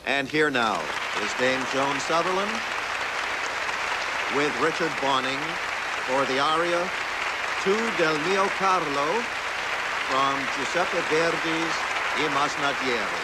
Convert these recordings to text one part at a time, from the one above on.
And here now is Dame Joan Sutherland with Richard Bonning for the aria Tu del mio Carlo from Giuseppe Verdi's I Masnadieri.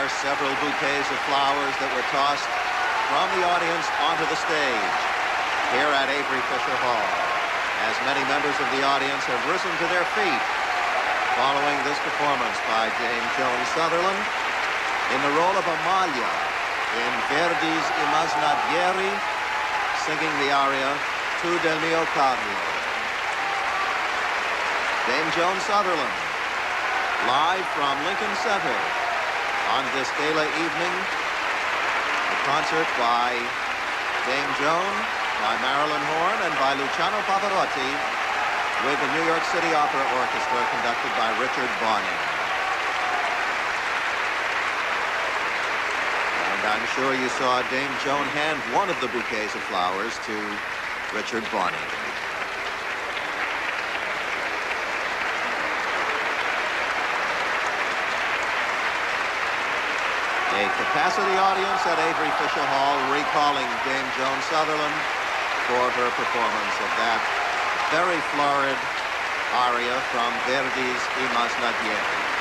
are several bouquets of flowers that were tossed from the audience onto the stage here at Avery Fisher Hall, as many members of the audience have risen to their feet following this performance by Dame Joan Sutherland in the role of Amalia in Verdi's I Masnadieri, singing the aria Tu del mio Carlo. Dame Joan Sutherland, live from Lincoln Center on this gala evening. A concert by Dame Joan, by Marilyn Horne, and by Luciano Pavarotti, with the New York City Opera Orchestra conducted by Richard Bonning. And I'm sure you saw Dame Joan hand one of the bouquets of flowers to Richard Bonning. A capacity audience at Avery Fisher Hall recalling Dame Joan Sutherland for her performance of that very florid aria from Verdi's I Masnadieri.